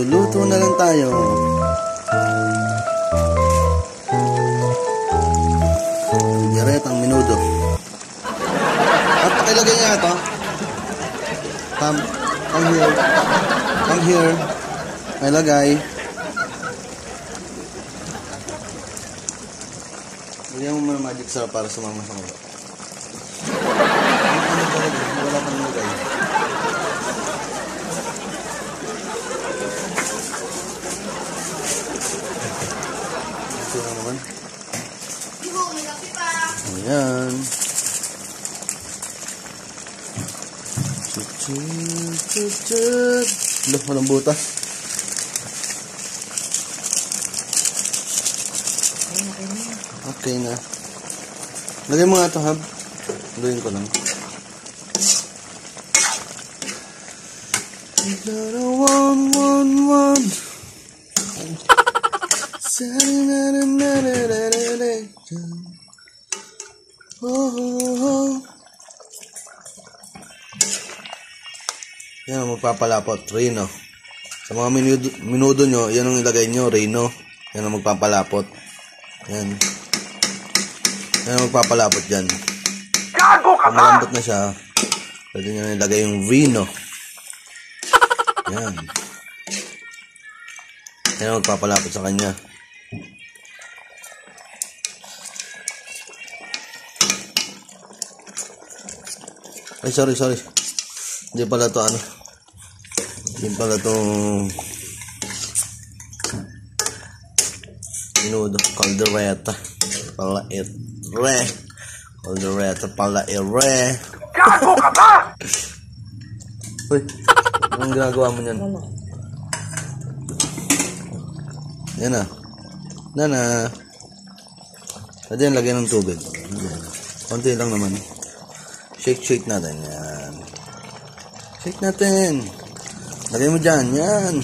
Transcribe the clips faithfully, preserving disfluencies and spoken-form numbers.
Magluluto na lang tayo. Diretang minudo. At pakilagay niya ito. Come, come here. Come here. Pakilagay. Lagyan mo muna magic sarap para sumama sa mga. Wala pang nilagay. Ito na naman. Ayan. Chuchut, chuchut. Loh, walang butas. Okay na. Lagay mo nga ito, Hab. Lagyan ko lang. One, one, one. Oh, oh, oh. Yan, magpapalapot. Reno. Sa mga minudo, minudo nyo, yan ang ilagay nyo. Reno. Yan ang magpapalapot. Yan. Yan ang magpapalapot dyan. Kung malambot na siya, pwede nyo na ilagay yung Reno. Yan. Yan ang magpapalapot sa kanya. Ay, sorry, sorry. Hindi pala to ano. Hindi pala to minudo. Caldereta. Palaire. Caldereta. Palaire. Gago ka ba? Uy, anong ginagawa mo niyan? Yan na. Yan na. Pwede yan lagyan ng tubig. Yan. Konti lang naman. Shake, shake natin. Yan. Shake natin. Lagay mo dyan. Yan.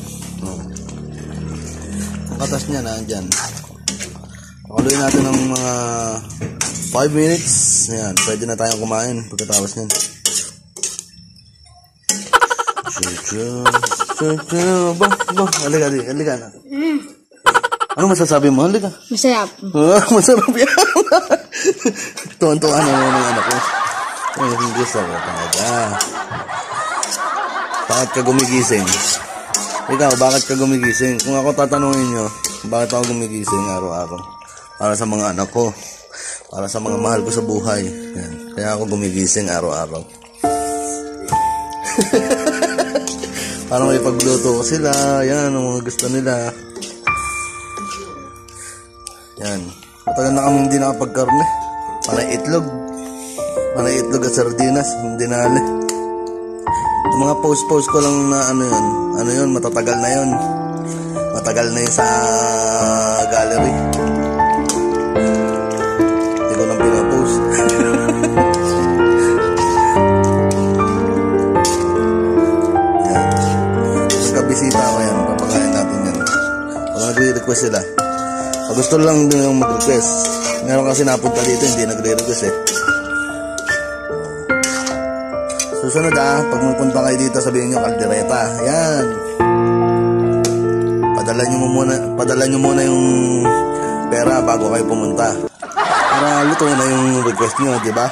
Ang katas niya na. Dyan. Pakuluin natin ng mga five minutes. Yan. Pwede na tayong kumain pagkatapos niyan. Shake, shake, shake, shake. Bah, bah. Halika, halika. Halika na. Ano masasabi mo? Halika. Masarap. Ah, masarap yan. Tuwan-tuwan naman ng anak ko. Ay, hindi sa ako talaga. Bakit ka gumigising? Ikaw, bakit ka gumigising? Kung ako tatanungin nyo, bakit ako gumigising araw-araw? Para sa mga anak ko. Para sa mga mahal ko sa buhay. Yan. Kaya ako gumigising araw-araw. Para may pagluto ko sila. Yan, ang mga gusto nila. Yan. Matagal na kami hindi nakapagkarne. Para itlog. Para itlog at sardinas. Hindi nali. Yung mga post-post ko lang na ano yun. Ano yun, matatagal na yun. Matagal na yun sa gallery. Hindi ko lang pinapost. Yan. Pagkabisita ako yan. Papakain natin yan. Pag nagre-request sila. Pag gusto lang din yung mag-request. Meron kasi napunta dito, hindi nagre-request eh. Susunod ah, pag mapunta kayo dito, sabihin nyo Caldereta. Yan. Padala nyo muna, padala nyo muna yung pera bago kayo pumunta. Para luto na yung request nyo, di ba?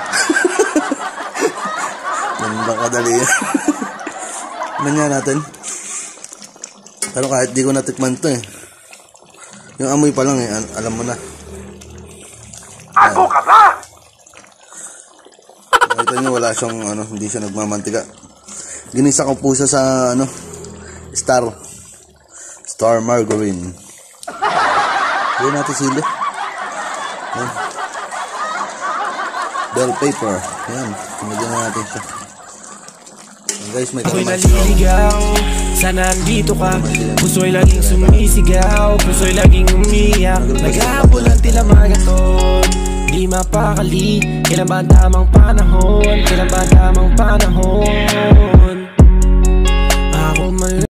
Ganda kadali yan. Manya natin. Pero kahit di ko natikman to eh. Yung amoy pa lang eh, alam mo na. Ako ka ba? Nakita nyo, wala siyang, ano, hindi siya nagmamantika. Ginisa ko po siya sa, ano, Star. Star Margarine. Gawin natin sili. Yan. Bell pepper. Yan. Pinagyan na natin siya. Yan guys, may Puso'y kalamansi. naliligaw, sana andito ka. Puso'y laging sumisigaw, puso'y laging umiyak. Naghahabol ang tila maraton, di mapakali. Kailan ba ang tamang panahon? Kailan ba ang tamang panahon?